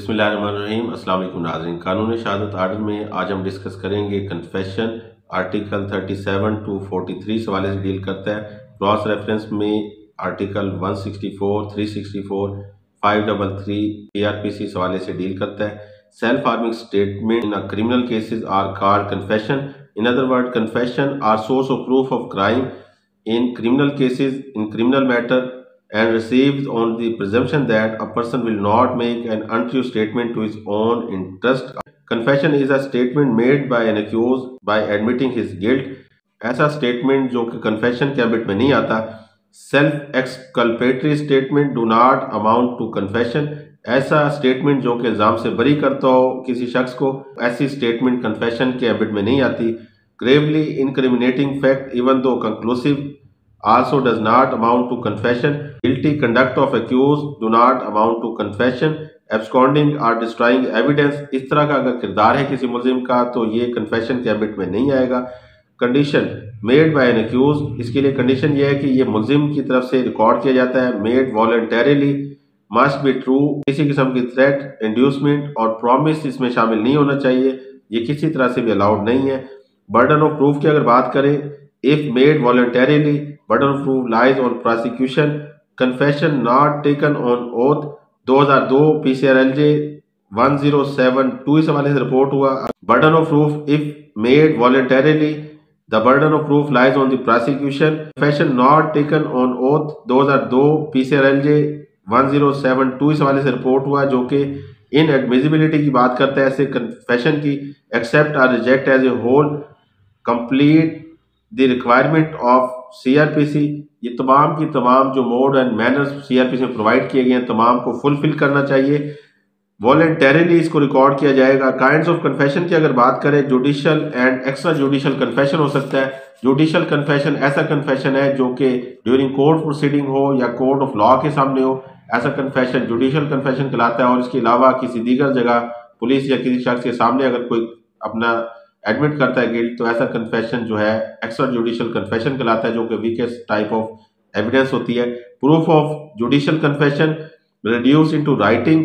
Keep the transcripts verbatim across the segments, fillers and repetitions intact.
बिस्मिल्लाहिर्रहमानिर्रहीम। अस्सलाम वालेकुम नाज़रीन। कानून शहादत आर्डर में आज हम डिस्कस करेंगे कन्फेशन। आर्टिकल सैंतीस टू तैंतालीस से हवाले से डील करता है। क्रॉस रेफरेंस में आर्टिकल एक सौ चौंसठ, तीन सौ चौंसठ, पाँच सौ तैंतीस एआरपीसी से हवाले से डील करता है। Self harming statement in a criminal cases are called confession. In other word, confession are source of proof of crime in criminal cases, in criminal matter, and receives on the presumption that a person will not make an untrue statement to his own interest. Confession is a statement made by an accused by admitting his guilt. ऐसा statement जो कि confession के ambit में नहीं आता। Self exculpatory statement do not amount to confession. ऐसा statement जो कि इल्जाम से बरी करता हो किसी शख्स को, ऐसी statement confession के ambit में नहीं आती। Gravely incriminating fact, even though conclusive, also does not amount to confession. Guilty conduct of accused do not amount to confession. Absconding or destroying evidence, इस तरह का अगर किरदार है किसी मुल्जिम का तो ये confession के ambit में नहीं आएगा। Condition made by an accused, इसके लिए condition ये है कि ये मुल्जिम की तरफ से रिकॉर्ड किया जाता है। Made voluntarily, must be true, किसी किस्म की threat, inducement और promise इसमें शामिल नहीं होना चाहिए, ये किसी तरह से भी अलाउड नहीं है। बर्डन ऑफ प्रूफ की अगर बात करें, if made voluntarily, burden of proof lies on prosecution. Confession not taken on oath, दो हज़ार दो पीसीआरएलजे एक ज़ीरो सात टू इस हवाले से रिपोर्ट हुआ। Burden of proof if made voluntarily, the burden of proof lies on the prosecution. Confession not taken on oath, दो हज़ार दो पीसीआरएलजे एक ज़ीरो सात टू इस हवाले से रिपोर्ट हुआ, जो कि इन एडमिजिबिलिटी की बात करता है ऐसे कन्फेशन की। एक्सेप्ट और reject as a whole, complete the requirement of CrPC, ये तमाम की तमाम जो मोड एंड मैनर्स सीआरपीसी में प्रोवाइड किए गए हैं तमाम को फुलफिल करना चाहिए। वॉलंटरीली इसको रिकॉर्ड किया जाएगा। काइंड्स ऑफ कन्फेशन की अगर बात करें, judicial and extra judicial confession हो सकता है। जुडिशियल कन्फेशन ऐसा कन्फेशन है जो कि ड्यूरिंग कोर्ट प्रोसीडिंग हो या कोर्ट ऑफ लॉ के सामने हो, ऐसा कन्फेशन जुडिशियल कन्फेशन कहलाता है। और इसके अलावा किसी दीगर जगह पुलिस या किसी शख्स के सामने अगर कोई अपना एडमिट करता है गिल्ट, तो ऐसा कन्फेशन जो है एक्स्ट्रा जुडिशियल कन्फेशन कहलाता है, जो कि वीकेस्ट टाइप ऑफ एविडेंस होती है। Proof of judicial confession reduce into writing,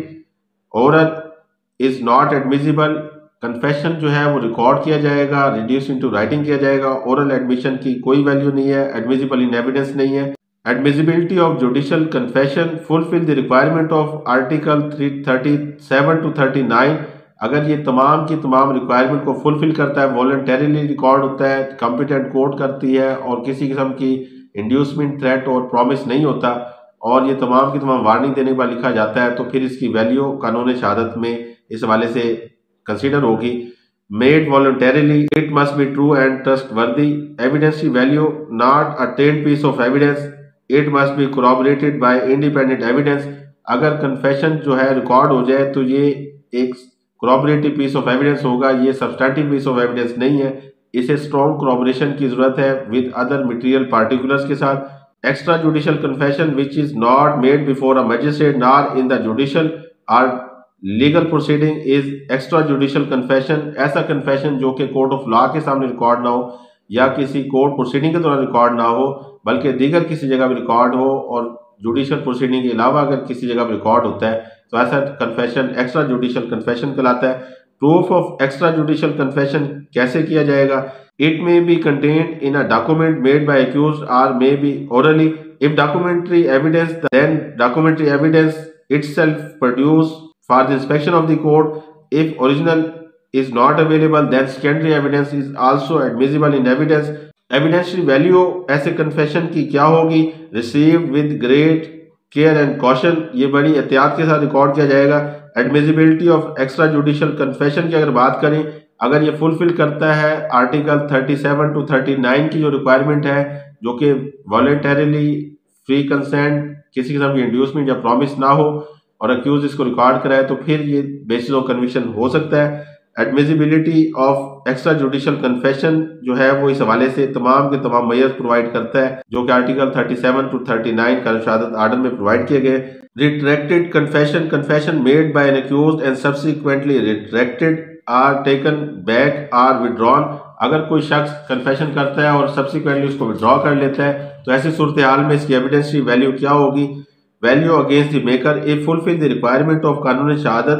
oral is not admissible. Confession जो है वो रिकॉर्ड किया जाएगा, रिड्यूस इनटू राइटिंग किया जाएगा। ओरल एडमिशन की कोई वैल्यू नहीं है, एडमिजिबल इन एविडेंस नहीं है। Admissibility of judicial confession fulfil the requirement of article thirty seven to thirty nine. अगर ये तमाम की तमाम रिक्वायरमेंट को फुलफिल करता है, वॉलंटरीली रिकॉर्ड होता है, कॉम्पिटेंट कोर्ट करती है और किसी किस्म की इंड्यूसमेंट, थ्रेट और प्रॉमिस नहीं होता, और ये तमाम की तमाम वार्निंग देने के बाद लिखा जाता है, तो फिर इसकी वैल्यू कानून शहादत में इस हवाले से कंसीडर होगी। Made voluntarily, it must be true and trustworthy. Evidence की value not a ten piece of evidence, it must be corroborated by independent evidence. अगर कन्फेशन जो है रिकॉर्ड हो जाए तो ये एक कोरॉबरेटिव पीस ऑफ एविडेंस होगा, ये सब्सटैंटिव पीस ऑफ एविडेंस नहीं है। इसे स्ट्रॉन्ग कोरॉबरेशन की जरूरत है विद अदर मटेरियल पार्टिकुलर्स के साथ। Extra judicial confession which is not made before a magistrate nor in the judicial और legal proceeding is extra judicial confession. ऐसा कन्फेशन जो कि कोर्ट ऑफ लॉ के सामने रिकॉर्ड ना हो या किसी कोर्ट प्रोसीडिंग के दौरान रिकॉर्ड ना हो, बल्कि दीगर किसी जगह भी रिकॉर्ड हो, और जुडिशियल प्रोसीडिंग के अलावा अगर किसी जगह पर रिकॉर्ड होता है तो ऐसा कन्फेशन एक्स्ट्रा जुडिशियल कन्फेशन कहलाता है। Proof of extra judicial confession कैसे किया जाएगा? It may be contained in a document made by accused और may be orally. If documentary evidence, then documentary evidence itself produced for the inspection of the court. If original is not available, then secondary evidence is also admissible in evidence. Evidence की value ऐसे confession की क्या होगी? Received with great care and caution, ये बड़ी एहतियात के साथ रिकॉर्ड किया जाएगा। Admissibility of extra judicial confession की अगर बात करें, अगर ये फुलफिल करता है article thirty seven to thirty nine की जो रिक्वायरमेंट है, जो कि वॉलंटरीली फ्री कंसेंट, किसी किस्म की इंड्यूसमेंट या प्रॉमिस ना हो और अक्यूज इसको रिकॉर्ड कराए, तो फिर ये बेसिस ऑफ कन्विक्शन हो सकता है। Admissibility of extra judicial confession जो है वो इस हवाले से तमाम के तमाम मेयर्स प्रोवाइड करता है, जो कि article thirty seven to thirty nine Qanun Shahadat order में प्रोवाइड किए गए। Retracted confession, confession made by an accused and subsequently retracted or taken back or withdrawn. अगर कोई शख्स कन्फेशन करता है और सब्सिक्वेंटली उसको विड्रॉ कर लेता है, तो ऐसी सूरत हाल में इसकी एविडेंस की वैल्यू क्या होगी? Value against the maker if fulfil the requirement of Qanun Shahadat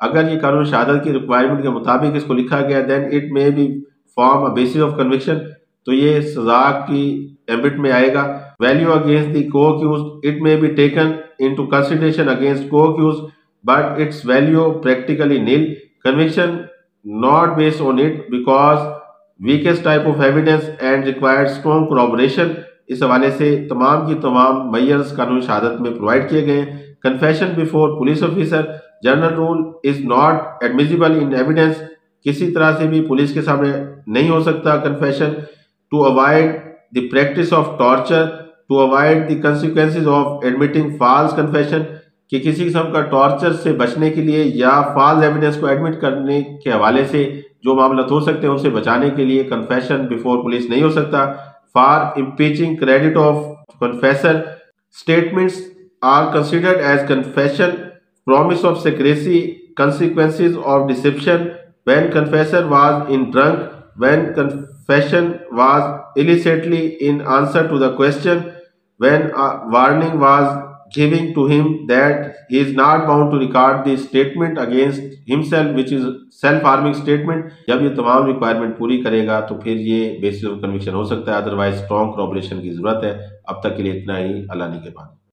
अगर ये कानून शहादत की रिक्वायरमेंट के मुताबिक इसको लिखा गया then it may be form a basis of conviction, तो ये सजा की एम्बिट में आएगा। Value against the co-accused, it may be taken into consideration against co-accused but its value practically nil. Conviction not based on it because weakest type of evidence and required strong corroboration. इस हवाले से तमाम की तमाम Myers कानून शहादत में provide किए गए हैं। Confession before police officer, general rule is not admissible in evidence, किसी तरह से भी पुलिस के सामने नहीं हो सकता confession. To avoid the practice of torture, to avoid the consequences of admitting false confession, कि किसी किस्म का टॉर्चर से बचने के लिए या फॉल्स एविडेंस को एडमिट करने के हवाले से जो मामला हो सकते हैं उनसे बचाने के लिए कन्फेशन बिफोर पुलिस नहीं हो सकता। For impeaching credit of confessor, statements are considered as confession, promise of secrecy, consequences of deception, when confessor was in drunk, when confession was illicitly in answer to the question, when a warning was given to him that he is not bound to record the statement against himself which is self harming statement। जब ये तमाम requirement पूरी करेगा तो फिर ये basis of conviction हो सकता है, अदरवाइज स्ट्रॉन्ग कोऑपरेशन की जरूरत है। अब तक के लिए इतना ही, अल्लाह निगहबान।